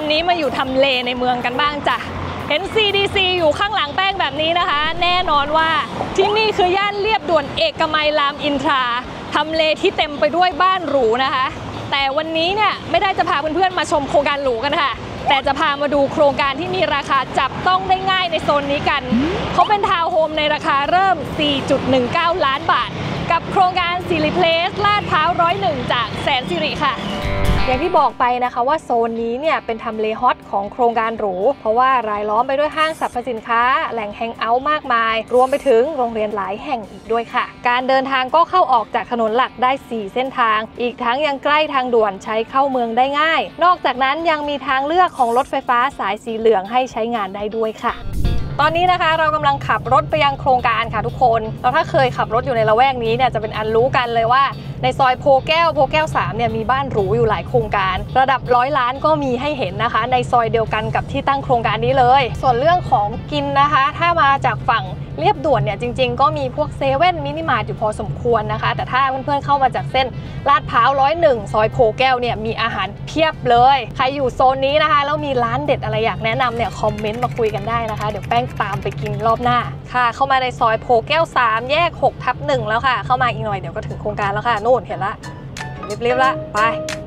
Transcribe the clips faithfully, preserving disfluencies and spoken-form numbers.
วันนี้มาอยู่ทำเลในเมืองกันบ้างจ้ะเห็น ซี ดี ซี อยู่ข้างหลังแป้งแบบนี้นะคะแน่นอนว่าที่นี่คือย่านเลียบด่วนเอกมัยรามอินทราทำเลที่เต็มไปด้วยบ้านหรูนะคะแต่วันนี้เนี่ยไม่ได้จะพาเพื่อนๆมาชมโครงการหรูกันค่ะแต่จะพามาดูโครงการที่มีราคาจับต้องได้ง่ายในโซนนี้กันเขาเป็นทาวน์โฮมในราคาเริ่ม สี่จุดหนึ่งเก้า ล้านบาทกับโครงการสิริเพลสลาดพร้าวร้อยหนึ่งจากแสนสิริค่ะอย่างที่บอกไปนะคะว่าโซนนี้เนี่ยเป็นทำเลฮอตของโครงการหรูเพราะว่ารายล้อมไปด้วยห้างสรรพสินค้าแหล่งแฮงเอาท์มากมายรวมไปถึงโรงเรียนหลายแห่งอีกด้วยค่ะการเดินทางก็เข้าออกจากถนนหลักได้สี่เส้นทางอีกทั้งยังใกล้ทางด่วนใช้เข้าเมืองได้ง่ายนอกจากนั้นยังมีทางเลือกของรถไฟฟ้าสายสีเหลืองให้ใช้งานได้ด้วยค่ะตอนนี้นะคะเรากำลังขับรถไปยังโครงการค่ะทุกคนแล้วถ้าเคยขับรถอยู่ในละแวกนี้เนี่ยจะเป็นอันรู้กันเลยว่าในซอยโพแก้วโพแก้วสามเนี่ยมีบ้านหรูอยู่หลายโครงการระดับร้อยล้านก็มีให้เห็นนะคะในซอยเดียวกันกับที่ตั้งโครงการนี้เลยส่วนเรื่องของกินนะคะถ้ามาจากฝั่งเรียบด่วนเนี่ยจริงๆก็มีพวกเซเว่นมินิมาร์ทอยู่พอสมควรนะคะแต่ถ้าเพื่อนๆเข้ามาจากเส้นลาดพร้าวร้อยหนึ่งซอยโพแก้วเนี่ยมีอาหารเพียบเลยใครอยู่โซนนี้นะคะแล้วมีร้านเด็ดอะไรอยากแนะนำเนี่ยคอมเมนต์มาคุยกันได้นะคะเดี๋ยวแป้งตามไปกินรอบหน้าค่ะเข้ามาในซอยโพแก้วสามแยกหกทับหนึ่งแล้วค่ะเข้ามาอีกหน่อยเดี๋ยวก็ถึงโครงการแล้วค่ะนู่นเห็นละเรียบๆละไป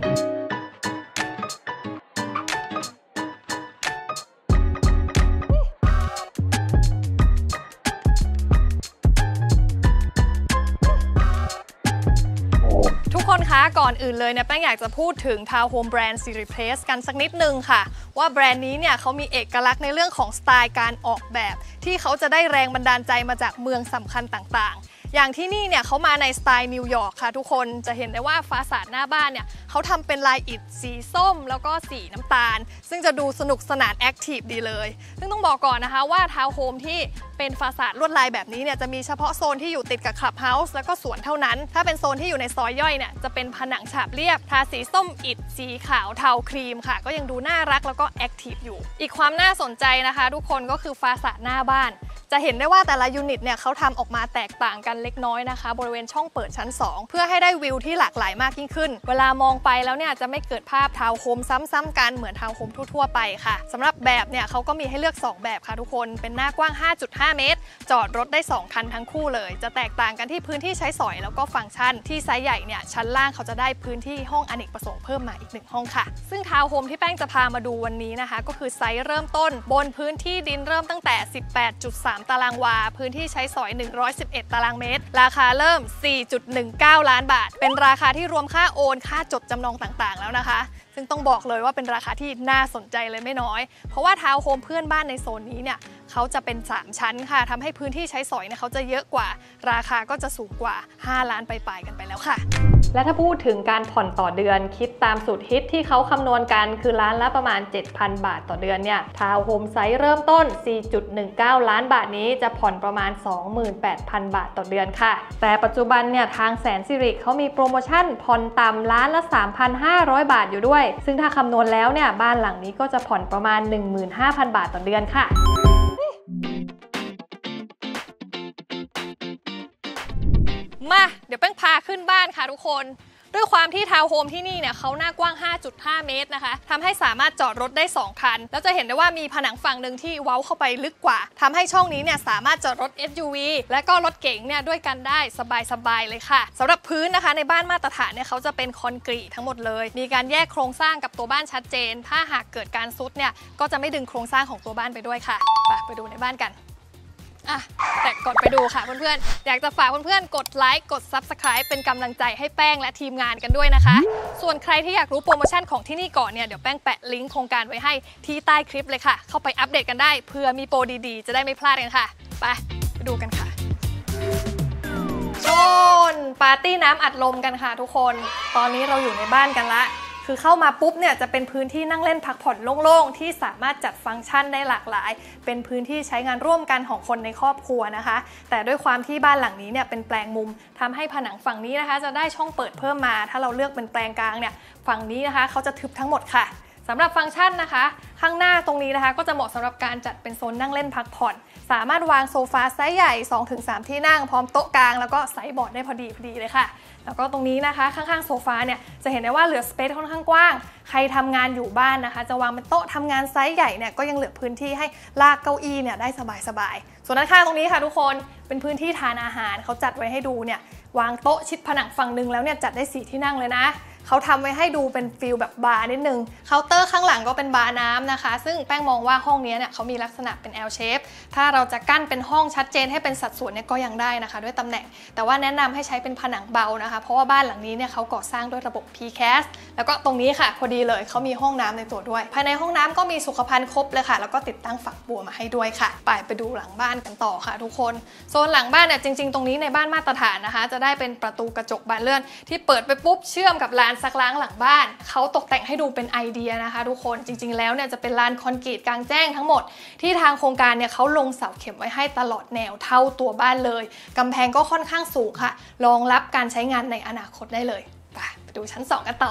ทุกคนคะก่อนอื่นเลยเนี่ยแป้งอยากจะพูดถึงทาวน์โฮมแบรนด์สิริเพลสกันสักนิดนึงค่ะว่าแบรนด์นี้เนี่ยเขามีเอกลักษณ์ในเรื่องของสไตล์การออกแบบที่เขาจะได้แรงบันดาลใจมาจากเมืองสำคัญต่างๆอย่างที่นี่เนี่ยเขามาในสไตล์นิวยอร์กค่ะทุกคนจะเห็นได้ว่าฟาสาดหน้าบ้านเนี่ยเขาทำเป็นลายอิฐสีส้มแล้วก็สีน้ำตาลซึ่งจะดูสนุกสนานแอคทีฟดีเลยซึ่งต้องบอกก่อนนะคะว่าทาวน์โฮมที่เป็นฟาสาดลวดลายแบบนี้เนี่ยจะมีเฉพาะโซนที่อยู่ติดกับคลับเฮาส์แล้วก็สวนเท่านั้นถ้าเป็นโซนที่อยู่ในซอยย่อยเนี่ยจะเป็นผนังฉาบเรียบทาสีส้มอิฐสีขาวเทาครีมค่ะก็ยังดูน่ารักแล้วก็แอคทีฟอยู่อีกความน่าสนใจนะคะทุกคนก็คือฟาสาดหน้าบ้านจะเห็นได้ว่าแต่ละยูนิตเนี่ยเขาทำออกมาแตกต่างกันเล็กน้อยนะคะบริเวณช่องเปิดชั้นสองเพื่อให้ได้วิวที่หลากหลายมากยิ่งขึ้นเวลามองไปแล้วเนี่ยจะไม่เกิดภาพทาวน์โฮมซ้ำๆกันเหมือนทาวน์โฮมทั่วๆไปค่ะสำหรับแบบเนี่ยเขาก็มีให้เลือกสองแบบค่ะทุกคนเป็นหน้ากว้าง ห้าจุดห้า เมตรจอดรถได้สองคันทั้งคู่เลยจะแตกต่างกันที่พื้นที่ใช้สอยแล้วก็ฟังก์ชันที่ไซส์ใหญ่เนี่ยชั้นล่างเขาจะได้พื้นที่ห้องอเนกประสงค์เพิ่มมาอีกหนึ่งห้องค่ะซึ่งทาวน์โฮมที่แป้งจะพามาดูวันนี้นะคะก็คือไซส์เริ่มต้นบนพื้นที่ดินเริ่มตั้งแต่ สิบแปดจุดสาม ตารางวาพื้นที่ใช้สอยหนึ่งร้อยสิบเอ็ดตารางเมตรราคาเริ่ม สี่จุดหนึ่งเก้า ล้านบาทเป็นราคาที่รวมค่าโอนค่าจดจำนองต่างๆแล้วนะคะซึ่งต้องบอกเลยว่าเป็นราคาที่น่าสนใจเลยไม่น้อยเพราะว่าทาวน์โฮมเพื่อนบ้านในโซนนี้เนี่ยเขาจะเป็นสามชั้นค่ะทำให้พื้นที่ใช้สอยเนี่ยเขาจะเยอะกว่าราคาก็จะสูงกว่าห้าล้านไปลายๆกันไปแล้วค่ะและถ้าพูดถึงการผ่อนต่อเดือนคิดตามสูตรฮิตที่เขาคำนวณกันคือล้านละประมาณ เจ็ดพัน บาทต่อเดือนเนี่ยทาวน์โฮมไซส์เริ่มต้น สี่จุดหนึ่งเก้า ล้านบาทนี้จะผ่อนประมาณ สองหมื่นแปดพัน บาทต่อเดือนค่ะแต่ปัจจุบันเนี่ยทางแสนสิริเขามีโปรโมชั่นผ่อนต่ำล้านละ สามพันห้าร้อย บาทอยู่ด้วยซึ่งถ้าคำนวณแล้วเนี่ยบ้านหลังนี้ก็จะผ่อนประมาณ หนึ่งหมื่นห้าพัน บาทต่อเดือนค่ะมาเดี๋ยวแป้งพาขึ้นบ้านค่ะทุกคนด้วยความที่ทาวน์โฮมที่นี่เนี่ยเขาหน้ากว้าง ห้าจุดห้า เมตรนะคะทำให้สามารถจอดรถได้สองคันแล้วจะเห็นได้ว่ามีผนังฝั่งหนึ่งที่เว้าเข้าไปลึกกว่าทำให้ช่องนี้เนี่ยสามารถจอดรถ เอส ยู วี และก็รถเก๋งเนี่ยด้วยกันได้สบายๆเลยค่ะสำหรับพื้นนะคะในบ้านมาตรฐานเนี่ยเขาจะเป็นคอนกรีตทั้งหมดเลยมีการแยกโครงสร้างกับตัวบ้านชัดเจนถ้าหากเกิดการซุดเนี่ยก็จะไม่ดึงโครงสร้างของตัวบ้านไปด้วยค่ะไปไปดูในบ้านกันอ่ะแต่ก่อนไปดูค่ะเพื่อนๆอยากจะฝากเพื่อนๆกดไลค์กด ซับสไครบ์ เป็นกำลังใจให้แป้งและทีมงานกันด้วยนะคะส่วนใครที่อยากรู้โปรโมชั่นของที่นี่ก่อนเนี่ยเดี๋ยวแป้งแปะลิงก์โครงการไว้ให้ที่ใต้คลิปเลยค่ะเข้าไปอัปเดตกันได้เผื่อมีโปรดีๆจะได้ไม่พลาดกันค่ะไปไปดูกันค่ะโซนปาร์ตี้น้ำอัดลมกันค่ะทุกคนตอนนี้เราอยู่ในบ้านกันละคือเข้ามาปุ๊บเนี่ยจะเป็นพื้นที่นั่งเล่นพักผ่อนโล่งๆที่สามารถจัดฟังก์ชันได้หลากหลายเป็นพื้นที่ใช้งานร่วมกันของคนในครอบครัวนะคะแต่ด้วยความที่บ้านหลังนี้เนี่ยเป็นแปลงมุมทำให้ผนังฝั่งนี้นะคะจะได้ช่องเปิดเพิ่มมาถ้าเราเลือกเป็นแปลงกลางเนี่ยฝั่งนี้นะคะเขาจะทึบทั้งหมดค่ะสำหรับฟังก์ชันนะคะข้างหน้าตรงนี้นะคะก็จะเหมาะสำหรับการจัดเป็นโซนนั่งเล่นพักผ่อนสามารถวางโซฟาไซส์ใหญ่ สองถึงสาม ที่นั่งพร้อมโต๊ะกลางแล้วก็ไซส์บอร์ดได้พอดีพอดีเลยค่ะแล้วก็ตรงนี้นะคะข้างๆโซฟาเนี่ยจะเห็นได้ว่าเหลือสเปซค่อนข้างกว้างใครทำงานอยู่บ้านนะคะจะวางเป็นโต๊ะทำงานไซส์ใหญ่เนี่ยก็ยังเหลือพื้นที่ให้ลากเก้าอี้เนี่ยได้สบายๆส่วนด้านข้างตรงนี้ค่ะทุกคนเป็นพื้นที่ทานอาหารเขาจัดไว้ให้ดูเนี่ยวางโต๊ะชิดผนังฝั่งนึงแล้วเนี่ยจัดได้สี่ที่นั่งเลยนะเขาทำไว้ให้ดูเป็นฟิลแบบบาร์นิดนึงเคาน์เตอร์ข้างหลังก็เป็นบาร์น้ำนะคะซึ่งแป้งมองว่าห้องนี้เนี่ยเขามีลักษณะเป็น L shape ถ้าเราจะกั้นเป็นห้องชัดเจนให้เป็นสัดส่วนเนี่ยก็ยังได้นะคะด้วยตำแหน่งแต่ว่าแนะนำให้ใช้เป็นผนังเบานะคะเพราะว่าบ้านหลังนี้เนี่ยเขาก่อสร้างด้วยระบบ พี แคส แล้วก็ตรงนี้ค่ะพอดีเลยเขามีห้องน้ำในตัวด้วยภายในห้องน้ำก็มีสุขภัณฑ์ครบเลยค่ะแล้วก็ติดตั้งฝักบัวมาให้ด้วยค่ะไปไปดูหลังบ้านกันต่อค่ะทุกคนโซนหลังบ้านเนี่ยจริงๆตรงนี้ในบ้านมาตรฐานนะคะจะได้เป็นประตูกระจกบานเลื่อนที่เปิดไปปุ๊บเชื่อมกับลานซักล้างหลังบ้านเขาตกแต่งให้ดูเป็นไอเดียนะคะทุกคนจริงๆแล้วเนี่ยจะเป็นลานคอนกรีตกลางแจ้งทั้งหมดที่ทางโครงการเนี่ยเขาลงเสาเข็มไว้ให้ตลอดแนวเท่าตัวบ้านเลยกำแพงก็ค่อนข้างสูงค่ะรองรับการใช้งานในอนาคตได้เลยไปไปดูชั้นสองกันต่อ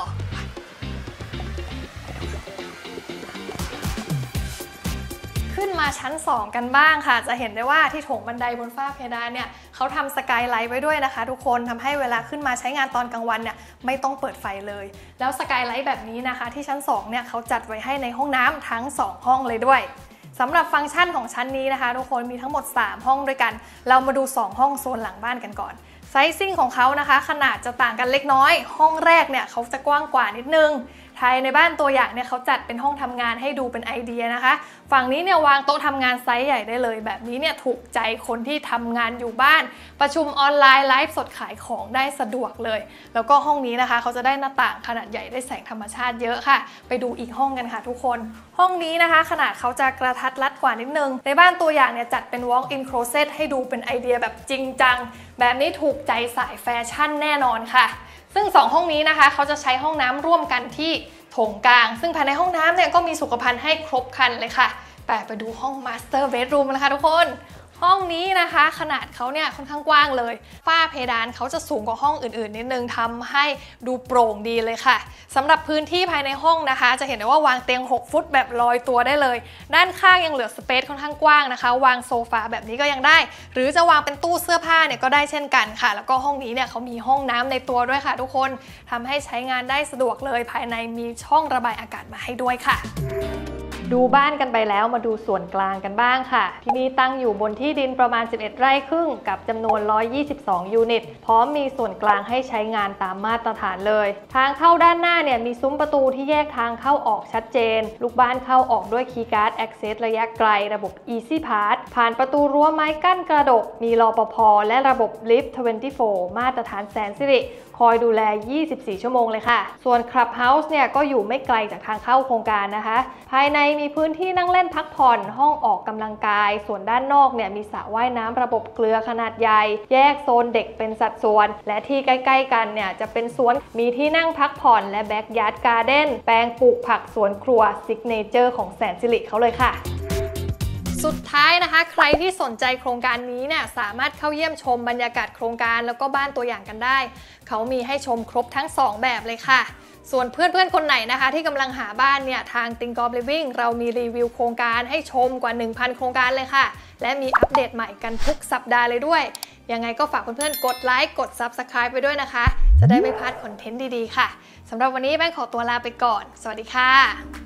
ขึ้นมาชั้นสองกันบ้างค่ะจะเห็นได้ว่าที่โถงบันไดบนฝ้าเพดานเนี่ยเขาทำสกายไลท์ไว้ด้วยนะคะทุกคนทำให้เวลาขึ้นมาใช้งานตอนกลางวันเนี่ยไม่ต้องเปิดไฟเลยแล้วสกายไลท์แบบนี้นะคะที่ชั้นสองเนี่ยเขาจัดไว้ให้ในห้องน้ำทั้งสองห้องเลยด้วยสำหรับฟังก์ชันของชั้นนี้นะคะทุกคนมีทั้งหมดสามห้องด้วยกันเรามาดูสองห้องโซนหลังบ้านกันก่อนไซซิ่งของเขานะคะขนาดจะต่างกันเล็กน้อยห้องแรกเนี่ยเขาจะกว้างกว่านิดนึงภายในบ้านตัวอย่างเนี่ยเขาจัดเป็นห้องทำงานให้ดูเป็นไอเดียนะคะฝั่งนี้เนี่ยวางโต๊ะทำงานไซส์ใหญ่ได้เลยแบบนี้เนี่ยถูกใจคนที่ทำงานอยู่บ้านประชุมออนไลน์ไลฟ์สดขายของได้สะดวกเลยแล้วก็ห้องนี้นะคะเขาจะได้หน้าต่างขนาดใหญ่ได้แสงธรรมชาติเยอะค่ะไปดูอีกห้องกันค่ะทุกคนห้องนี้นะคะขนาดเขาจะกระทัดรัดกว่านิดนึงในบ้านตัวอย่างเนี่ยจัดเป็น walk-in closet ให้ดูเป็นไอเดียแบบจริงจังแบบนี้ถูกใจสายแฟชั่นแน่นอนค่ะซึ่งสองห้องนี้นะคะเขาจะใช้ห้องน้ำร่วมกันที่โถงกลางซึ่งภายในห้องน้ำเนี่ยก็มีสุขภัณฑ์ให้ครบครันเลยค่ะแต่ไปดูห้อง Master Bedroom นะคะทุกคนห้องนี้นะคะขนาดเขาเนี่ยค่อนข้างกว้างเลยฝ้าเพดานเขาจะสูงกว่าห้องอื่นๆนิดนึงทำให้ดูโปร่งดีเลยค่ะสำหรับพื้นที่ภายในห้องนะคะจะเห็นได้ว่าวางเตียงหกฟุตแบบลอยตัวได้เลยด้านข้างยังเหลือสเปซค่อนข้างกว้างนะคะวางโซฟาแบบนี้ก็ยังได้หรือจะวางเป็นตู้เสื้อผ้าเนี่ยก็ได้เช่นกันค่ะแล้วก็ห้องนี้เนี่ยเขามีห้องน้ำในตัวด้วยค่ะทุกคนทำให้ใช้งานได้สะดวกเลยภายในมีช่องระบายอากาศมาให้ด้วยค่ะดูบ้านกันไปแล้วมาดูส่วนกลางกันบ้างค่ะที่นี่ตั้งอยู่บนที่ดินประมาณสิบเอ็ดไร่ครึ่งกับจำนวนหนึ่งร้อยยี่สิบสองยูนิตพร้อมมีส่วนกลางให้ใช้งานตามมาตรฐานเลยทางเข้าด้านหน้าเนี่ยมีซุ้มประตูที่แยกทางเข้าออกชัดเจนลูกบ้านเข้าออกด้วยคีย์การ์ด Access ระยะไกลระบบ Easy Pass ผ่านประตูรั้วไม้กั้นกระดกมีรปภ.และระบบ Lift ยี่สิบสี่ มาตรฐานแสนสิริคอยดูแลยี่สิบสี่ชั่วโมงเลยค่ะส่วน Clubhouse เนี่ยก็อยู่ไม่ไกลจากทางเข้าโครงการนะคะภายในมีพื้นที่นั่งเล่นพักผ่อนห้องออกกำลังกายส่วนด้านนอกเนี่ยมีสระว่ายน้ำระบบเกลือขนาดใหญ่แยกโซนเด็กเป็นสัดส่วนและที่ใกล้ๆกันเนี่ยจะเป็นสวนมีที่นั่งพักผ่อนและแบ็กยาร์ดการ์เด้นแปลงปลูกผักสวนครัวซิกเนเจอร์ของแสนสิริเขาเลยค่ะสุดท้ายนะคะใครที่สนใจโครงการนี้เนี่ยสามารถเข้าเยี่ยมชมบรรยากาศโครงการแล้วก็บ้านตัวอย่างกันได้เขามีให้ชมครบทั้งสองแบบเลยค่ะส่วนเพื่อนๆคนไหนนะคะที่กำลังหาบ้านเนี่ยทาง Tinkoff Living เรามีรีวิวโครงการให้ชมกว่า หนึ่งพัน โครงการเลยค่ะและมีอัปเดตใหม่กันทุกสัปดาห์เลยด้วยยังไงก็ฝากเพื่อนๆกดไลค์กด ซับสไครบ์ ไปด้วยนะคะจะได้ไม่พลาดคอนเทนต์ดีๆค่ะสำหรับวันนี้แป้งขอตัวลาไปก่อนสวัสดีค่ะ